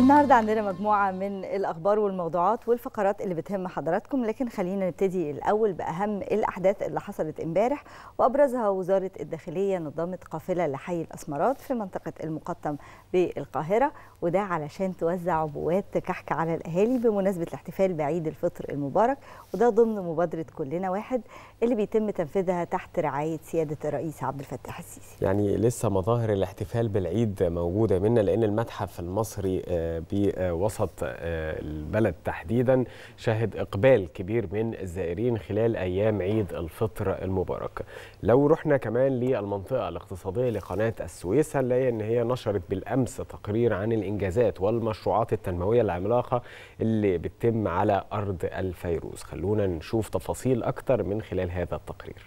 النهارده عندنا مجموعة من الأخبار والموضوعات والفقرات اللي بتهم حضراتكم، لكن خلينا نبتدي الأول بأهم الأحداث اللي حصلت امبارح، وأبرزها وزارة الداخلية نظمت قافلة لحي الأسمرات في منطقة المقطم بالقاهرة، وده علشان توزع عبوات كحك على الأهالي بمناسبة الاحتفال بعيد الفطر المبارك، وده ضمن مبادرة كلنا واحد اللي بيتم تنفيذها تحت رعاية سيادة الرئيس عبد الفتاح السيسي. يعني لسه مظاهر الاحتفال بالعيد موجودة منا، لأن المتحف المصري بوسط البلد تحديدا شهد إقبال كبير من الزائرين خلال أيام عيد الفطر المبارك. لو رحنا كمان للمنطقة الاقتصادية لقناة السويس هنلاقي أن هي نشرت بالأمس تقرير عن الإنجازات والمشروعات التنموية العملاقة اللي بتتم على أرض الفيروز. خلونا نشوف تفاصيل أكتر من خلال هذا التقرير.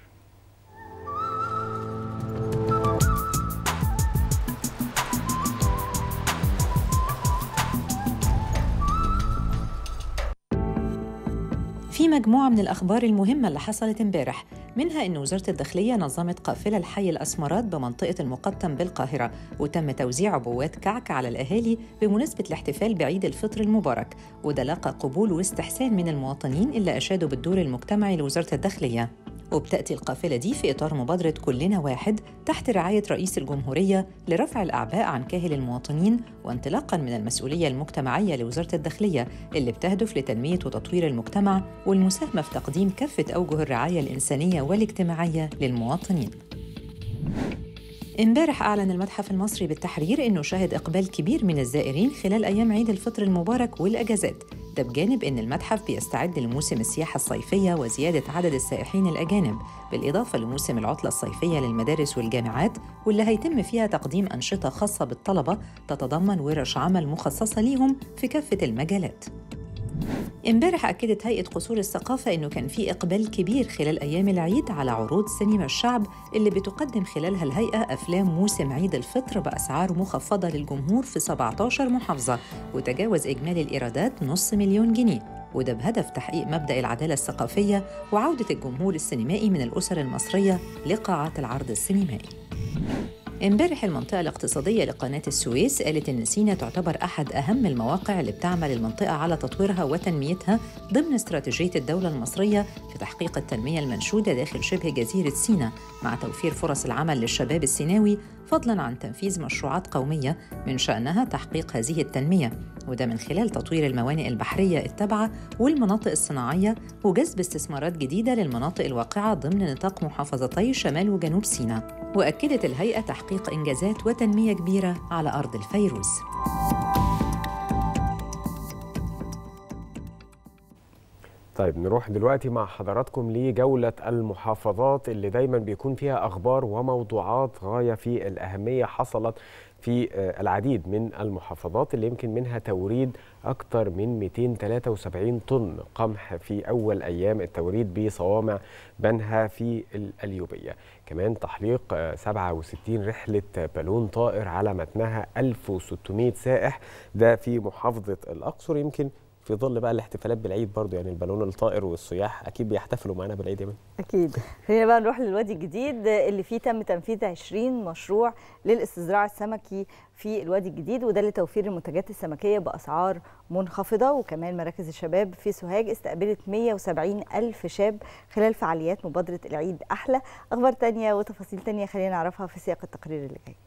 في مجموعة من الأخبار المهمة اللي حصلت امبارح، منها أن وزارة الداخلية نظمت قافلة لحي الأسمرات بمنطقة المقطم بالقاهرة، وتم توزيع عبوات كعك على الأهالي بمناسبة الاحتفال بعيد الفطر المبارك، وده لقى قبول واستحسان من المواطنين اللي أشادوا بالدور المجتمعي لوزارة الداخلية. وبتأتي القافلة دي في إطار مبادرة كلنا واحد تحت رعاية رئيس الجمهورية لرفع الأعباء عن كاهل المواطنين، وانطلاقاً من المسؤولية المجتمعية لوزارة الداخلية اللي بتهدف لتنمية وتطوير المجتمع والمساهمة في تقديم كافة أوجه الرعاية الإنسانية والاجتماعية للمواطنين. امبارح أعلن المتحف المصري بالتحرير إنه شهد إقبال كبير من الزائرين خلال أيام عيد الفطر المبارك والأجازات، ده بجانب إن المتحف بيستعد لموسم السياحة الصيفية وزيادة عدد السائحين الأجانب، بالإضافة لموسم العطلة الصيفية للمدارس والجامعات، واللي هيتم فيها تقديم أنشطة خاصة بالطلبة تتضمن ورش عمل مخصصة ليهم في كافة المجالات. امبارح أكدت هيئة قصور الثقافة إنه كان في إقبال كبير خلال أيام العيد على عروض سينما الشعب اللي بتقدم خلالها الهيئة أفلام موسم عيد الفطر بأسعار مخفضة للجمهور في 17 محافظة، وتجاوز إجمالي الإيرادات $500,000 جنيه، وده بهدف تحقيق مبدأ العدالة الثقافية وعودة الجمهور السينمائي من الأسر المصرية لقاعات العرض السينمائي. امبارح المنطقة الاقتصادية لقناة السويس قالت إن سيناء تعتبر أحد أهم المواقع اللي بتعمل المنطقة على تطويرها وتنميتها ضمن استراتيجية الدولة المصرية في تحقيق التنمية المنشودة داخل شبه جزيرة سيناء، مع توفير فرص العمل للشباب السيناوي، فضلاً عن تنفيذ مشروعات قومية من شأنها تحقيق هذه التنمية، وده من خلال تطوير الموانئ البحرية التابعة والمناطق الصناعية وجذب استثمارات جديدة للمناطق الواقعة ضمن نطاق محافظتي شمال وجنوب سيناء. وأكدت الهيئة تحقيق إنجازات وتنمية كبيرة على أرض الفيروز. طيب نروح دلوقتي مع حضراتكم لجولة المحافظات اللي دايما بيكون فيها أخبار وموضوعات غاية في الأهمية حصلت في العديد من المحافظات اللي يمكن منها توريد أكثر من 273 طن قمح في أول أيام التوريد بصوامع بنها في القليوبية. كمان تحليق 67 رحلة بالون طائر على متنها 1600 سائح، ده في محافظة الأقصر. يمكن في ظل بقى الاحتفالات بالعيد برضو، يعني البالون الطائر والسياح اكيد بيحتفلوا معانا بالعيد يا مان. اكيد. خلينا بقى نروح للوادي الجديد اللي فيه تم تنفيذ 20 مشروع للاستزراع السمكي في الوادي الجديد، وده لتوفير المنتجات السمكيه باسعار منخفضه. وكمان مراكز الشباب في سوهاج استقبلت 170 ألف شاب خلال فعاليات مبادره العيد احلى. اخبار تانية وتفاصيل تانية خلينا نعرفها في سياق التقرير اللي جاي.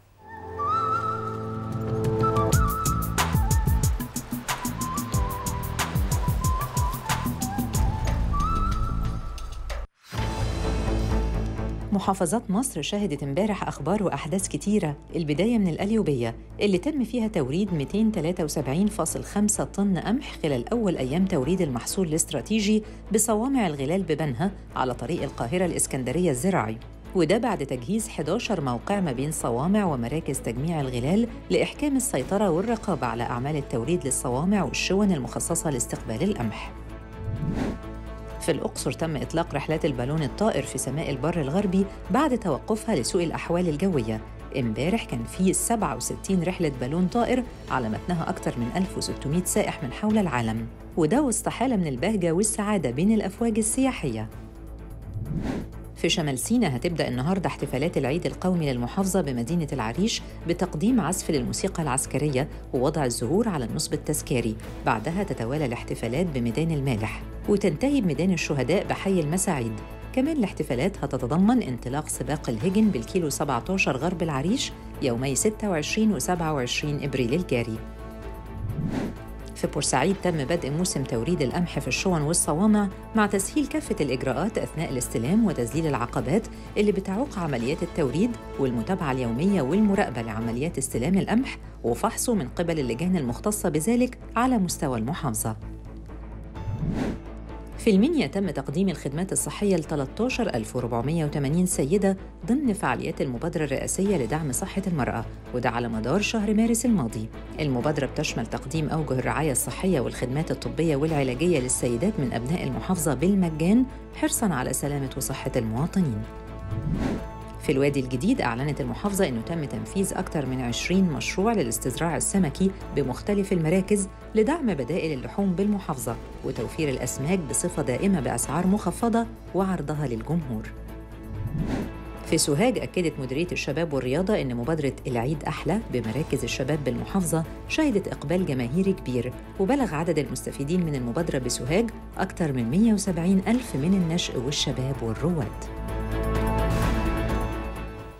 محافظات مصر شهدت امبارح أخبار وأحداث كتيرة، البداية من القليوبية اللي تم فيها توريد 273.5 طن قمح خلال أول أيام توريد المحصول الاستراتيجي بصوامع الغلال ببنها على طريق القاهرة الإسكندرية الزراعي، وده بعد تجهيز 11 موقع ما بين صوامع ومراكز تجميع الغلال لإحكام السيطرة والرقابة على أعمال التوريد للصوامع والشون المخصصة لاستقبال القمح. في الأقصر تم إطلاق رحلات البالون الطائر في سماء البر الغربي بعد توقفها لسوء الأحوال الجوية. امبارح كان في 67 رحلة بالون طائر على متنها أكثر من 1600 سائح من حول العالم، وده وسط حالة من البهجة والسعادة بين الأفواج السياحية. في شمال سيناء هتبدأ النهاردة احتفالات العيد القومي للمحافظة بمدينة العريش بتقديم عزف للموسيقى العسكرية ووضع الزهور على النصب التذكاري. بعدها تتوالى الاحتفالات بميدان المالح وتنتهي بميدان الشهداء بحي المساعيد. كمان الاحتفالات هتتضمن انطلاق سباق الهجن بالكيلو 17 غرب العريش يومي 26 و27 إبريل الجاري. في بورسعيد تم بدء موسم توريد القمح في الشون والصوامع مع تسهيل كافة الإجراءات أثناء الاستلام وتذليل العقبات اللي بتعوق عمليات التوريد والمتابعة اليومية والمراقبة لعمليات استلام القمح وفحصه من قبل اللجان المختصة بذلك على مستوى المحافظة. في المنيا تم تقديم الخدمات الصحية ل 13480 سيدة ضمن فعاليات المبادرة الرئاسية لدعم صحة المرأة، وده على مدار شهر مارس الماضي. المبادرة بتشمل تقديم أوجه الرعاية الصحية والخدمات الطبية والعلاجية للسيدات من أبناء المحافظة بالمجان حرصاً على سلامة وصحة المواطنين. في الوادي الجديد أعلنت المحافظة أنه تم تنفيذ أكثر من 20 مشروع للاستزراع السمكي بمختلف المراكز لدعم بدائل اللحوم بالمحافظة وتوفير الأسماك بصفة دائمة بأسعار مخفضة وعرضها للجمهور. في سوهاج أكدت مديرية الشباب والرياضة أن مبادرة العيد أحلى بمراكز الشباب بالمحافظة شهدت إقبال جماهيري كبير، وبلغ عدد المستفيدين من المبادرة بسوهاج أكثر من 170 ألف من النشء والشباب والرواد.